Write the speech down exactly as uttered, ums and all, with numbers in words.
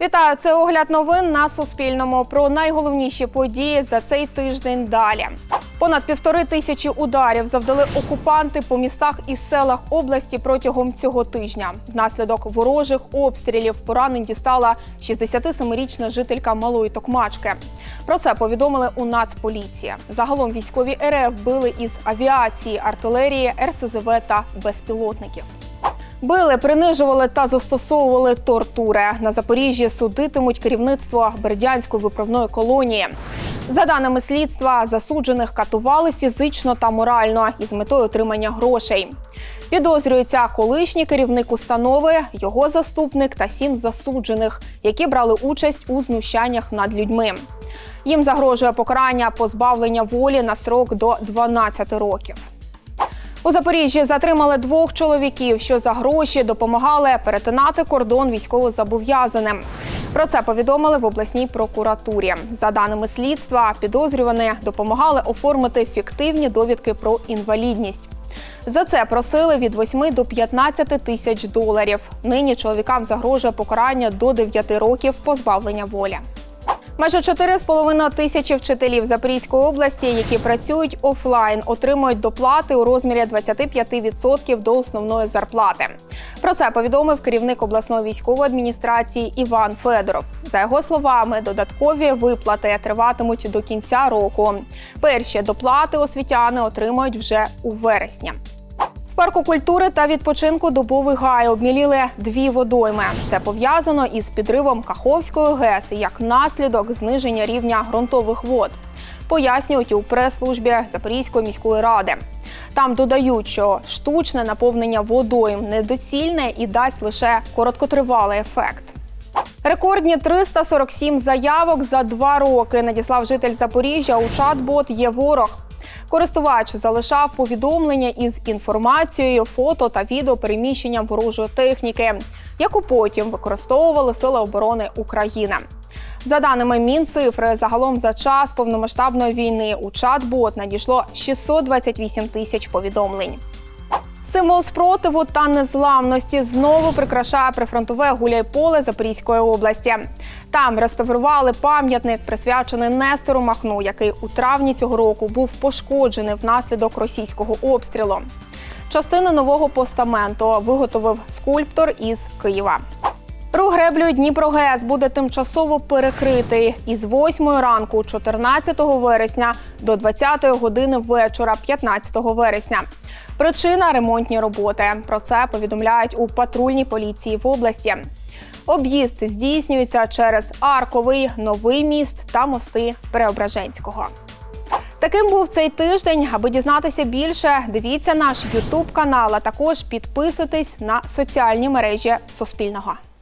Вітаю, це огляд новин на Суспільному. Про найголовніші події за цей тиждень далі. Понад півтори тисячі ударів завдали окупанти по містах і селах області протягом цього тижня. Внаслідок ворожих обстрілів поранень дістала шістдесятисемирічна жителька Малої Токмачки. Про це повідомили у Нацполіції. Загалом військові РФ били із авіації, артилерії, ер ес зе ве та безпілотників. Били, принижували та застосовували тортури. На Запоріжжі судитимуть керівництво Бердянської виправної колонії. За даними слідства, засуджених катували фізично та морально із метою отримання грошей. Підозрюється колишній керівник установи, його заступник та сім засуджених, які брали участь у знущаннях над людьми. Їм загрожує покарання позбавлення волі на строк до дванадцяти років. У Запоріжжі затримали двох чоловіків, що за гроші допомагали перетинати кордон військовозобов'язаним. Про це повідомили в обласній прокуратурі. За даними слідства, підозрювані допомагали оформити фіктивні довідки про інвалідність. За це просили від восьми до п'ятнадцяти тисяч доларів. Нині чоловікам загрожує покарання до дев'яти років позбавлення волі. Майже чотири з половиною тисячі вчителів Запорізької області, які працюють офлайн, отримують доплати у розмірі двадцяти п'яти відсотків до основної зарплати. Про це повідомив керівник обласної військової адміністрації Іван Федоров. За його словами, додаткові виплати триватимуть до кінця року. Перші доплати освітяни отримають вже у вересні. В парку культури та відпочинку Дубовий Гай обміліли дві водойми. Це пов'язано із підривом Каховської ГЕС як наслідок зниження рівня ґрунтових вод, пояснюють у прес-службі Запорізької міської ради. Там додають, що штучне наповнення водойм недоцільне і дасть лише короткотривалий ефект. Рекордні триста сорок сім заявок за два роки надіслав житель Запоріжжя у чат-бот «Є ворог». Користувач залишав повідомлення із інформацією, фото та відео переміщенням ворожої техніки, яку потім використовували Сили оборони України. За даними Мінцифри, загалом за час повномасштабної війни у чат-бот надійшло шістсот двадцять вісім тисяч повідомлень. Символ спротиву та незламності знову прикрашає прифронтове Гуляйполе Запорізької області. Там реставрували пам'ятник, присвячений Нестору Махну, який у травні цього року був пошкоджений внаслідок російського обстрілу. Частину нового постаменту виготовив скульптор із Києва. Рух греблею Дніпро-ГЕС буде тимчасово перекритий із восьмої ранку чотирнадцятого вересня до двадцятої години вечора п'ятнадцятого вересня. Причина – ремонтні роботи. Про це повідомляють у патрульній поліції в області. Об'їзд здійснюється через Арковий, Новий міст та мости Преображенського. Таким був цей тиждень. Аби дізнатися більше, дивіться наш ютуб канал, а також підписуйтесь на соціальні мережі Суспільного.